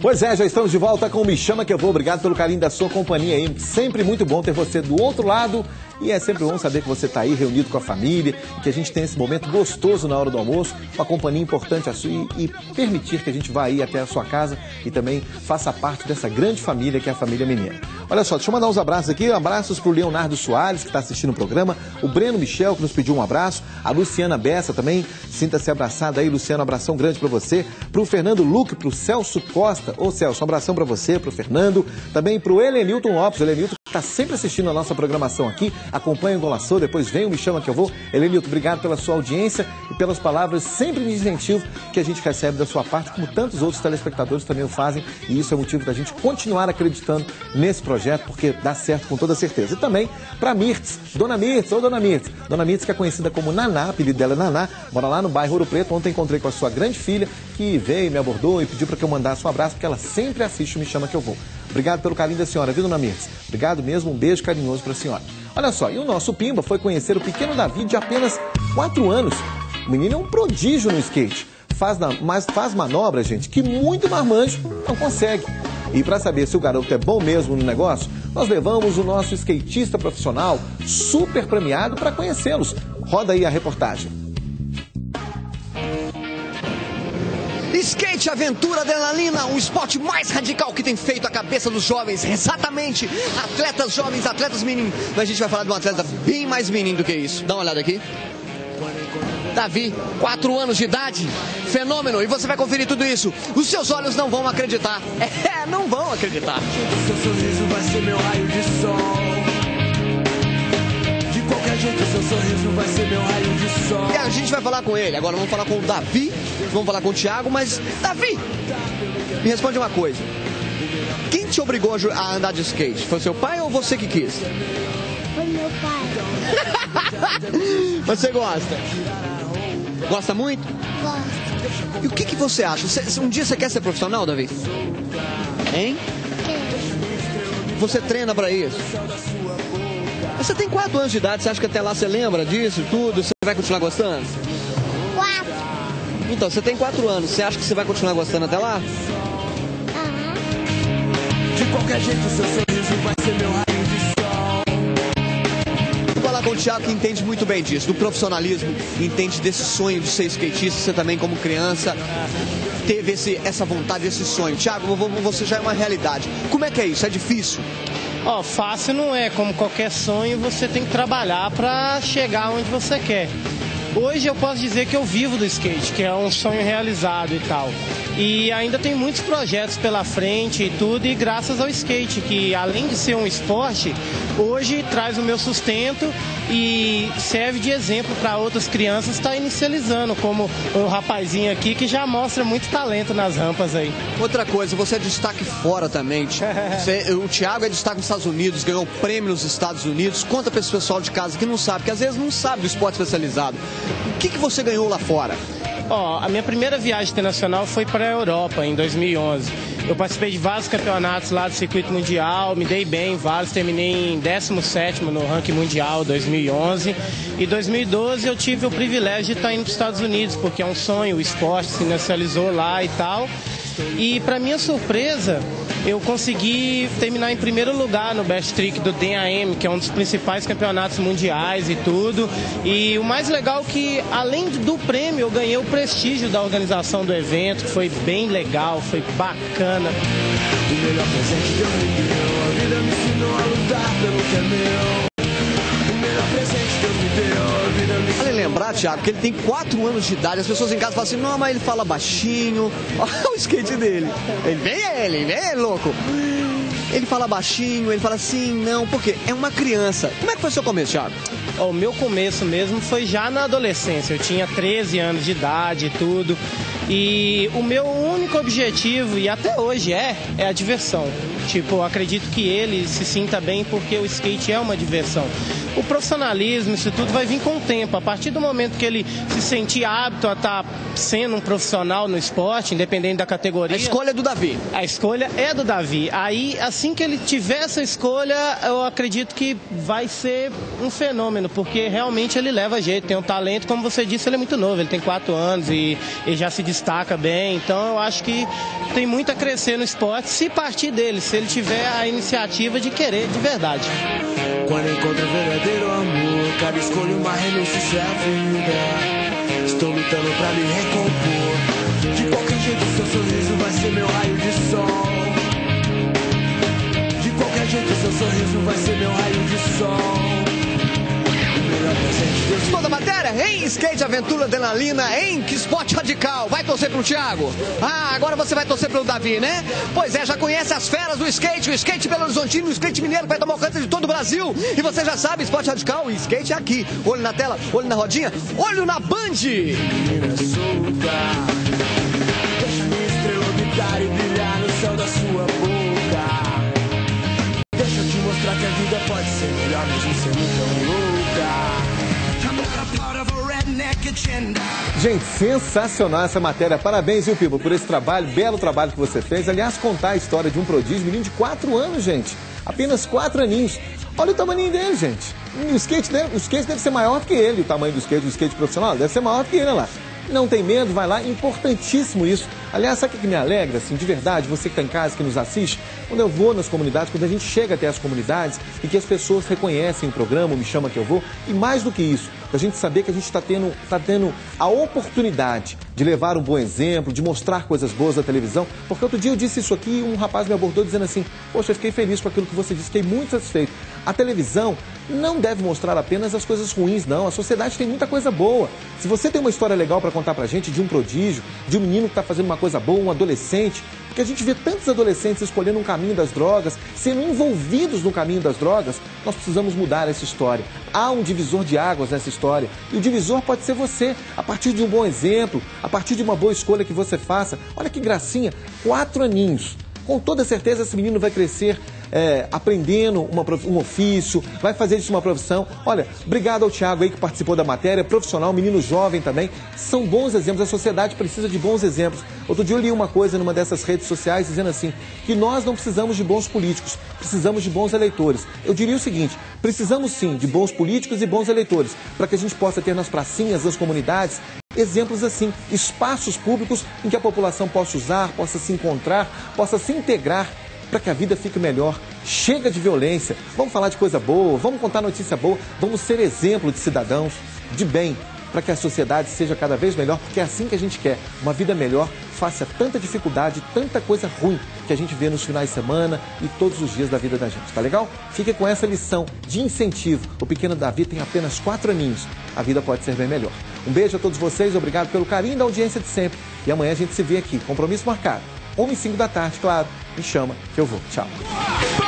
Pois é, já estamos de volta com o Me Chama Que Eu Vou. Obrigado pelo carinho da sua companhia aí. Sempre muito bom ter você do outro lado. E é sempre bom saber que você está aí reunido com a família, que a gente tem esse momento gostoso na hora do almoço, uma companhia importante a sua e permitir que a gente vá aí até a sua casa e também faça parte dessa grande família que é a família Menino. Olha só, deixa eu mandar uns abraços aqui. Abraços para o Leonardo Soares, que está assistindo o programa, o Breno Michel, que nos pediu um abraço, a Luciana Bessa também, sinta-se abraçada aí, Luciano, um abração grande para você, para o Fernando Luque, para o Celso Costa, ô Celso, um abração para você, para o Fernando, também para o Helenilton Lopes, o Helenilton está sempre assistindo a nossa programação aqui, acompanha o Golaçou, depois vem o Me Chama Que Eu Vou. Helenilton, obrigado pela sua audiência e pelas palavras sempre de incentivo que a gente recebe da sua parte, como tantos outros telespectadores também o fazem, e isso é motivo da gente continuar acreditando nesse projeto, porque dá certo com toda certeza. E também para Mirtz, Dona Mirtz, ô Dona Mirtz, Dona Mirtz que é conhecida como Naná, apelido dela é Naná, mora lá no bairro Ouro Preto. Ontem encontrei com a sua grande filha, que veio, me abordou e pediu para que eu mandasse um abraço, porque ela sempre assiste o Me Chama Que Eu Vou. Obrigado pelo carinho da senhora, viu, Dona Mirtz? Obrigado mesmo, um beijo carinhoso para a senhora. Olha só, e o nosso Pimba foi conhecer o pequeno Davi de apenas 4 anos. O menino é um prodígio no skate. Mas faz manobras, gente, que muito marmanjo não consegue. E para saber se o garoto é bom mesmo no negócio, nós levamos o nosso skatista profissional super premiado para conhecê-los. Roda aí a reportagem. Skate, aventura, adrenalina, o esporte mais radical que tem feito a cabeça dos jovens. Exatamente, atletas jovens, atletas meninos. Mas a gente vai falar de um atleta bem mais menino do que isso. Dá uma olhada aqui. Davi, 4 anos de idade, fenômeno, e você vai conferir tudo isso. Os seus olhos não vão acreditar. Não vão acreditar. O seu sorriso vai ser meu raio de sol. De qualquer jeito, o seu sorriso vai ser meu raio de sol. E a gente vai falar com ele. Agora vamos falar com o Davi, vamos falar com o Thiago, mas Davi, me responde uma coisa. Quem te obrigou a andar de skate? Foi seu pai ou você que quis? Foi meu pai. Você gosta? Gosta muito? Gosto. E o que você acha? Um dia você quer ser profissional, Davi? Hein? Você treina pra isso? Mas você tem 4 anos de idade, você acha que até lá você lembra disso tudo? Você vai continuar gostando? 4. Então, você tem 4 anos, você acha que você vai continuar gostando até lá? De qualquer jeito, o seu sorriso vai ser meu raio de sol. Vou falar com o Thiago, que entende muito bem disso, do profissionalismo, entende desse sonho de ser skatista. Você também, como criança, teve essa vontade, esse sonho. Thiago, você já é uma realidade. Como é que é isso? É difícil? Fácil não é. Como qualquer sonho, você tem que trabalhar para chegar onde você quer. Hoje eu posso dizer que eu vivo do skate, que é um sonho realizado e tal. E ainda tem muitos projetos pela frente e tudo, e graças ao skate, que além de ser um esporte, hoje traz o meu sustento e serve de exemplo para outras crianças que estão inicializando, como o rapazinho aqui, que já mostra muito talento nas rampas aí. Outra coisa, você é destaque fora também. O Thiago é destaque nos Estados Unidos, ganhou prêmio nos Estados Unidos. Conta para esse pessoal de casa que não sabe, que às vezes não sabe do esporte especializado. O que você ganhou lá fora? A minha primeira viagem internacional foi para a Europa, em 2011. Eu participei de vários campeonatos lá do circuito mundial, me dei bem em vários, terminei em 17º no ranking mundial 2011. E 2012 eu tive o privilégio de estar indo para os Estados Unidos, porque é um sonho, o esporte se inicializou lá e tal. E para minha surpresa, eu consegui terminar em primeiro lugar no Best Trick do DAM, que é um dos principais campeonatos mundiais e tudo. E o mais legal é que, além do prêmio, eu ganhei o prestígio da organização do evento, que foi bem legal, foi bacana. O melhor presente Deus me deu, a vida me ensinou a lutar pelo que é meu. O melhor presente Deus me deu, a vida me ensinou. Vale lembrar, Thiago, que ele tem 4 anos de idade. As pessoas em casa falam assim, não, mas ele fala baixinho. Olha o skate dele. Ele vem, louco. Ele fala baixinho, ele fala assim, não, porque é uma criança. Como é que foi o seu começo, Thiago? O meu começo mesmo foi já na adolescência. Eu tinha 13 anos de idade e tudo. E o meu único objetivo, e até hoje é a diversão. Tipo, acredito que ele se sinta bem porque o skate é uma diversão. O profissionalismo, isso tudo vai vir com o tempo. A partir do momento que ele se sentir apto a estar sendo um profissional no esporte, independente da categoria... A escolha é do Davi. A escolha é do Davi. Aí, assim que ele tiver essa escolha, eu acredito que vai ser um fenômeno, porque realmente ele leva jeito, tem um talento. Como você disse, ele é muito novo, ele tem 4 anos e ele já se destaca bem. Então, eu acho que tem muito a crescer no esporte se partir dele, se ele tiver a iniciativa de querer de verdade. Quando encontro o verdadeiro amor, cada escolha uma renúncia à vida. Estou lutando pra me recompor. De qualquer jeito seu sorriso vai ser meu raio de sol. De qualquer jeito seu sorriso vai ser meu raio de sol. Toda a matéria em skate, aventura, adrenalina, em que esporte radical. Vai torcer pro Thiago? Ah, agora você vai torcer pelo Davi, né? Pois é, já conhece as feras do skate, o skate Belo Horizontino, o skate mineiro que vai tomar conta de todo o Brasil. E você já sabe, esporte radical, skate é aqui. Olho na tela, olho na rodinha, olho na Band. Menina solta, deixa minha estrela brilhar e brilhar no céu da sua boca. Deixa eu te mostrar que a vida pode ser melhor mesmo sendo tão louca. Gente, sensacional essa matéria. Parabéns, viu, Piba, por esse trabalho, belo trabalho que você fez. Aliás, contar a história de um prodígio, menino de 4 anos, gente. Apenas 4 aninhos. Olha o tamanho dele, gente. O skate deve ser maior do que ele, o tamanho do skate profissional deve ser maior do que ele, olha lá. Não tem medo, vai lá, importantíssimo isso. Aliás, sabe o que me alegra, assim, de verdade, você que está em casa, que nos assiste, quando eu vou nas comunidades, quando a gente chega até as comunidades e que as pessoas reconhecem o programa, Me Chama Que Eu Vou, e mais do que isso, a gente saber que a gente está tendo a oportunidade de levar um bom exemplo, de mostrar coisas boas da televisão, porque outro dia eu disse isso aqui e um rapaz me abordou dizendo assim, poxa, eu fiquei feliz com aquilo que você disse, fiquei muito satisfeito. A televisão não deve mostrar apenas as coisas ruins, não. A sociedade tem muita coisa boa. Se você tem uma história legal para contar pra gente de um prodígio, de um menino que está fazendo uma coisa boa, um adolescente, porque a gente vê tantos adolescentes escolhendo um caminho das drogas, sendo envolvidos no caminho das drogas, nós precisamos mudar essa história. Há um divisor de águas nessa história, e o divisor pode ser você, a partir de um bom exemplo, a partir de uma boa escolha que você faça. Olha que gracinha, 4 aninhos. Com toda certeza esse menino vai crescer aprendendo um ofício, vai fazer disso uma profissão. Olha, obrigado ao Thiago aí que participou da matéria, profissional, menino jovem também. São bons exemplos, a sociedade precisa de bons exemplos. Outro dia eu li uma coisa numa dessas redes sociais dizendo assim, que nós não precisamos de bons políticos, precisamos de bons eleitores. Eu diria o seguinte, precisamos sim de bons políticos e bons eleitores, para que a gente possa ter nas pracinhas, nas comunidades, exemplos assim, espaços públicos em que a população possa usar, possa se encontrar, possa se integrar para que a vida fique melhor. Chega de violência, vamos falar de coisa boa, vamos contar notícia boa, vamos ser exemplo de cidadãos, de bem, para que a sociedade seja cada vez melhor, porque é assim que a gente quer, uma vida melhor, face a tanta dificuldade, tanta coisa ruim que a gente vê nos finais de semana e todos os dias da vida da gente, tá legal? Fique com essa lição de incentivo. O pequeno Davi tem apenas 4 aninhos, a vida pode ser bem melhor. Um beijo a todos vocês, obrigado pelo carinho da audiência de sempre. E amanhã a gente se vê aqui, compromisso marcado, 1h05 da tarde, claro. Me chama que eu vou. Tchau.